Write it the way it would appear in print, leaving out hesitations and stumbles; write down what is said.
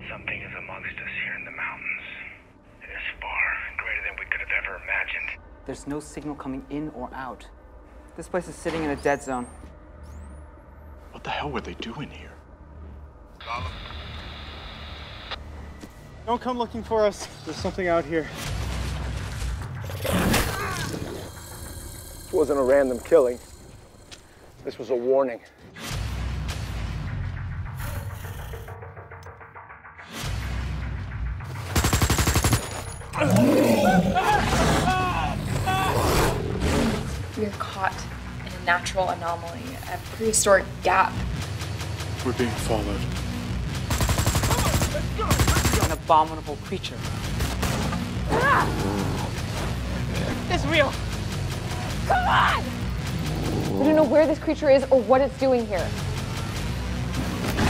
Something is amongst us here in the mountains. It is far greater than we could have ever imagined. There's no signal coming in or out. This place is sitting in a dead zone. What the hell were they doing here? Don't come looking for us. There's something out here. This wasn't a random killing. This was a warning. We are caught in a natural anomaly, a prehistoric gap. We're being followed. An abominable creature. It's real. Come on! We don't know where this creature is or what it's doing here.